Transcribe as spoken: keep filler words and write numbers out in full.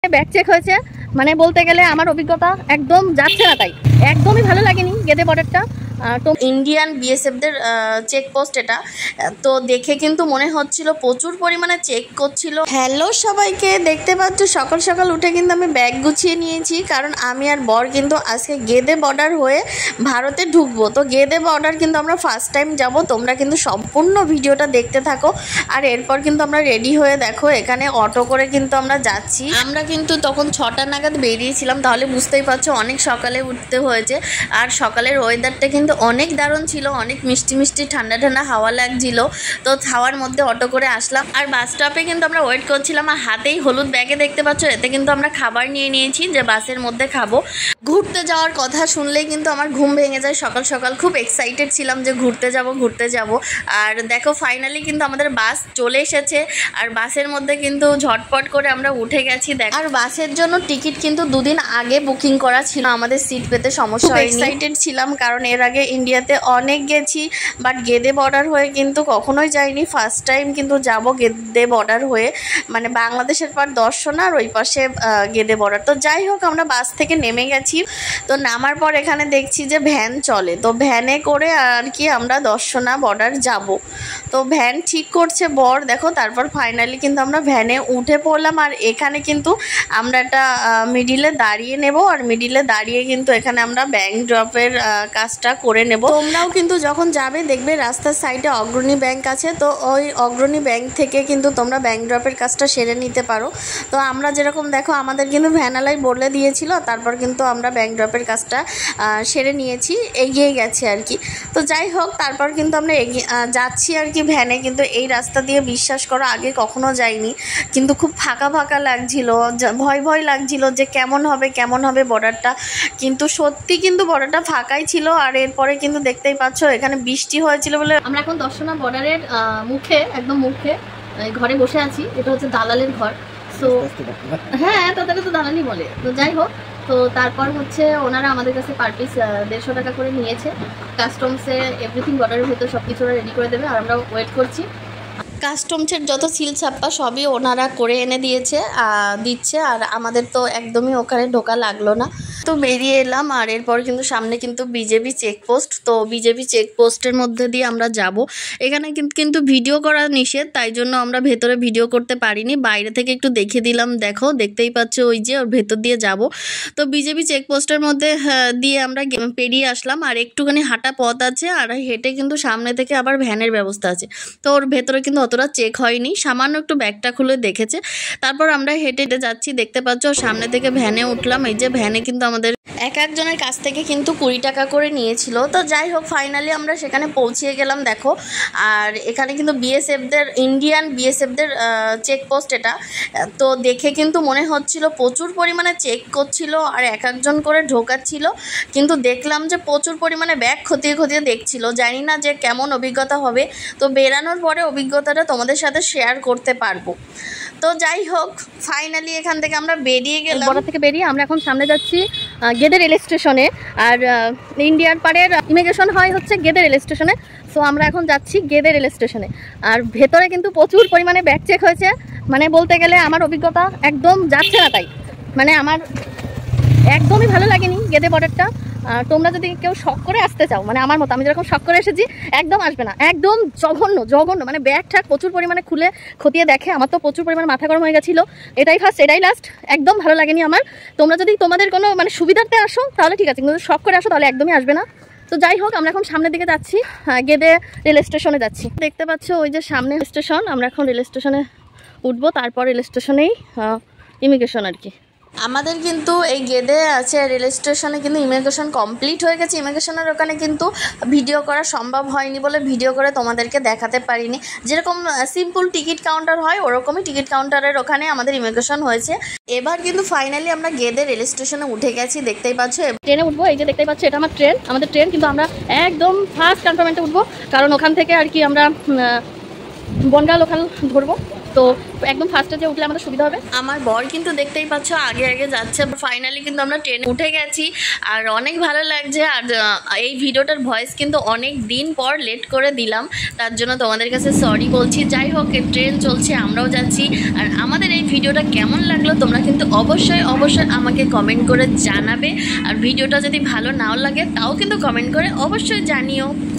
Bag check হয়েছে, মানে বলতে গেলে আমার অভিজ্ঞতা একদম যাচ্ছে না, তাই একদমই ভালো লাগেনি গেদে বর্ডারটা। তো ইন্ডিয়ান বিএসএফদের চেকপোস্ট এটা, তো দেখে কিন্তু মনে হচ্ছিল প্রচুর পরিমাণে চেক করছিল। হ্যালো সবাইকে, দেখতে পাচ্ছ সকাল সকাল উঠে কিন্তু আমি ব্যাগ গুছিয়ে নিয়েছি, কারণ আমি আর বর কিন্তু আজকে গেদে বর্ডার হয়ে ভারতে ঢুকবো। তো গেদে বর্ডার কিন্তু আমরা ফার্স্ট টাইম যাব, তোমরা কিন্তু সম্পূর্ণ ভিডিওটা দেখতে থাকো। আর এরপর কিন্তু আমরা রেডি হয়ে দেখো এখানে অটো করে কিন্তু আমরা যাচ্ছি। আমরা কিন্তু তখন ছটা নাগাদ বেরিয়েছিলাম, তাহলে বুঝতেই পারছো অনেক সকালে উঠতে হয়েছে। আর সকালের ওয়েদারটা কিন্তু অনেক দারুণ ছিল, অনেক মিষ্টি মিষ্টি ঠান্ডা ঠান্ডা হাওয়া লাগছিল। তো হাওয়ার মধ্যে অটো করে আসলাম, আর বাস স্টপে কিন্তু আমরা ওয়েট করছিলাম। আর হাতেই হলুদ ব্যাগে দেখতে পাচ্ছ, এতে কিন্তু আমরা খাবার নিয়ে নিয়েছি যে বাসের মধ্যে খাবো। ঘুরতে যাওয়ার কথা শুনলেই কিন্তু আমার ঘুম ভেঙে যায় সকাল সকাল, খুব এক্সাইটেড ছিলাম যে ঘুরতে যাব ঘুরতে যাব। আর দেখো ফাইনালি কিন্তু আমাদের বাস চলে এসেছে, আর বাসের মধ্যে কিন্তু ঝটপট করে আমরা উঠে গেছি। দেখ, আর বাসের জন্য টিকিট কিন্তু দুদিন আগে বুকিং করা ছিল, আমাদের সিট পেতে সমস্যা হয়নি। এক্সাইটেড ছিলাম কারণ এর আগে ইন্ডিয়াতে অনেক গেছি, বাট গেদে বর্ডার হয়ে কিন্তু কখনোই যাইনি, ফার্স্ট টাইম কিন্তু যাব গেদে বর্ডার হয়ে, মানে বাংলাদেশের পর দর্শন আর ওই পাশে গেদে বর্ডার। তো যাই হোক আমরা বাস থেকে নেমে গেছি। তো নামার পর এখানে দেখছি যে ভ্যান চলে, তো ভ্যানে করে আর কি আমরা দর্শনা বর্ডার যাব। তো ভ্যান ঠিক করছে বর, দেখো। তারপর ফাইনালি কিন্তু আমরা ভ্যানে উঠে পড়লাম, আর এখানে কিন্তু আমরা একটা মিডিলে দাঁড়িয়ে নেব, আর মিডিলে দাঁড়িয়ে কিন্তু এখানে আমরা ব্যাংক ড্রপের কাজটা করে নেব। তোমরাও কিন্তু যখন যাবে দেখবে রাস্তার সাইডে অগ্রণী ব্যাংক আছে, তো ওই অগ্রণী ব্যাংক থেকে কিন্তু তোমরা ব্যাংক ড্রপের কাজটা সেরে নিতে পারো। তো আমরা যেরকম দেখো আমাদের কিন্তু ভ্যানালাই বলে দিয়েছিল, তারপর কিন্তু আমরা ব্যাংক ড্রপের কাজটা সেরে নিয়েছি, এগিয়ে গেছি আর কি। তো যাই হোক তারপর কিন্তু আমরা এগিয়ে যাচ্ছি আর কি ভ্যানে। কিন্তু এই রাস্তা দিয়ে বিশ্বাস করো আগে কখনো যাইনি, কিন্তু খুব ফাঁকা ফাঁকা লাগছিল, ভয় ভয় লাগছিল যে কেমন হবে কেমন হবে বর্ডারটা। কিন্তু সত্যি কিন্তু বর্ডারটা ফাঁকাই ছিল। আর এরপরে কিন্তু দেখতেই পাচ্ছ এখানে বৃষ্টি হয়েছিল বলে আমরা এখন দর্শনা বর্ডারের মুখে, একদম মুখে ঘরে বসে আছি। এটা হচ্ছে দালালের ঘর। তো হ্যাঁ, তাদেরকে তো দালালি বলে। তো যাই হোক, তো তারপর হচ্ছে ওনারা আমাদের কাছে পার পিস দেড়শো টাকা করে নিয়েছে। কাস্টমসে এভরিথিং বর্ডারের ভিতরে সব কিছু ওরা রেডি করে দেবে, আর আমরা ওয়েট করছি। কাস্টমসের যত সিল ছাপ্পা সবই ওনারা করে এনে দিয়েছে দিচ্ছে, আর আমাদের তো একদমই ওখানে ঢোকা লাগলো না। তো বেরিয়ে এলাম, আর এরপর কিন্তু সামনে কিন্তু বিজেপি চেকপোস্ট। তো বিজেপি চেকপোস্টের মধ্যে দিয়ে আমরা যাব। এখানে কিন্তু কিন্তু ভিডিও করা নিষেধ, তাই জন্য আমরা ভেতরে ভিডিও করতে পারিনি, বাইরে থেকে একটু দেখে দিলাম। দেখো দেখতেই পাচ্ছ ওই যে ওর ভেতর দিয়ে যাব। তো বিজেপি চেকপোস্টের মধ্যে দিয়ে আমরা পেরিয়ে আসলাম, আর একটুখানি হাঁটা পথ আছে, আর হেঁটে কিন্তু সামনে থেকে আবার ভ্যানের ব্যবস্থা আছে। তো ওর ভেতরে কিন্তু অতটা চেক হয়নি, সামান্য একটু ব্যাগটা খুলে দেখেছে। তারপর আমরা হেঁটে হেঁটে যাচ্ছি, দেখতে পাচ্ছ সামনে থেকে ভ্যানে উঠলাম। এই যে ভ্যানে কিন্তু আমাদের এক একজনের কাছ থেকে কিন্তু কুড়ি টাকা করে নিয়েছিল। তো যাই হোক ফাইনালি আমরা সেখানে পৌঁছিয়ে গেলাম। দেখো, আর এখানে কিন্তু বিএসএফদের ইন্ডিয়ান বিএসএফদের চেকপোস্ট এটা, তো দেখে কিন্তু মনে হচ্ছিল প্রচুর পরিমাণে চেক করছিল, আর এক একজন করে ঢোকাচ্ছিল। কিন্তু দেখলাম যে প্রচুর পরিমাণে ব্যাগ খতিয়ে খতিয়ে দেখছিল। জানি না যে কেমন অভিজ্ঞতা হবে, তো বেরানোর পরে অভিজ্ঞতাটা তোমাদের সাথে শেয়ার করতে পারবো। তো যাই হোক ফাইনালি এখান থেকে আমরা বেরিয়ে গেলাম। বর্ডার থেকে বেরিয়ে আমরা এখন সামনে যাচ্ছি গেদে রেল স্টেশনে, আর ইন্ডিয়ার পাড়ের ইমিগ্রেশন হয় হচ্ছে গেদে রেল স্টেশনে। সো আমরা এখন যাচ্ছি গেদে রেল স্টেশনে, আর ভেতরে কিন্তু প্রচুর পরিমাণে ব্যাগ চেক হয়েছে, মানে বলতে গেলে আমার অভিজ্ঞতা একদম যাচ্ছে না, তাই মানে আমার একদমই ভালো লাগেনি গেদে বর্ডারটা। তোমরা যদি কেউ শখ করে আসতে চাও, মানে আমার মতো আমি যেরকম শখ করে এসেছি, একদম আসবে না, একদম জঘন্য জঘন্য, মানে ব্যাগ ঠ্যাগ প্রচুর পরিমাণে খুলে খতিয়ে দেখে। আমার তো প্রচুর পরিমাণে মাথা গরম হয়ে গেছিলো। এটাই ফার্স্ট এটাই লাস্ট, একদম ভালো লাগেনি আমার। তোমরা যদি তোমাদের কোনো মানে সুবিধার্থে আসো তাহলে ঠিক আছে, কিন্তু শখ করে আসো তাহলে একদমই আসবে না। তো যাই হোক আমরা এখন সামনের দিকে যাচ্ছি, গেদে রেল স্টেশনে যাচ্ছি। দেখতে পাচ্ছ ওই যে সামনে স্টেশন, আমরা এখন রেল স্টেশনে উঠবো, তারপর রেল স্টেশনেই ইমিগ্রেশন আর কি। আমাদের কিন্তু এই গেদে আছে রেল স্টেশনে কিন্তু ইমিগ্রেশন কমপ্লিট হয়ে গেছে। ইমিগ্রেশনের ওখানে কিন্তু ভিডিও করা সম্ভব হয়নি বলে ভিডিও করে তোমাদেরকে দেখাতে পারিনি। যেরকম সিম্পল টিকিট কাউন্টার হয় ওরকমই টিকিট কাউন্টারের ওখানে আমাদের ইমিগ্রেশন হয়েছে। এবার কিন্তু ফাইনালি আমরা গেদে রেল স্টেশনে উঠে গেছি, দেখতেই পাচ্ছ। ট্রেনে উঠবো, এই যে দেখতেই পাচ্ছ এটা আমার ট্রেন, আমাদের ট্রেন। কিন্তু আমরা একদম ফার্স্ট কনফার্মেন্টে উঠবো, কারণ ওখান থেকে আর কি আমরা বনগা লোকাল ধরবো, তো একদম ফার্স্টে যে উঠলে আমাদের সুবিধা হবে। আমার বর কিন্তু দেখতেই পাচ্ছ আগে আগে যাচ্ছে। ফাইনালি কিন্তু আমরা ট্রেনে উঠে গেছি আর অনেক ভালো লাগছে। আর এই ভিডিওটার ভয়েস কিন্তু অনেক দিন পর লেট করে দিলাম, তার জন্য তোমাদের কাছে সরি বলছি। যাই হোক, ট্রেন চলছে, আমরাও যাচ্ছি। আর আমাদের এই ভিডিওটা কেমন লাগলো তোমরা কিন্তু অবশ্যই অবশ্যই আমাকে কমেন্ট করে জানাবে। আর ভিডিওটা যদি ভালো নাও লাগে তাও কিন্তু কমেন্ট করে অবশ্যই জানিও।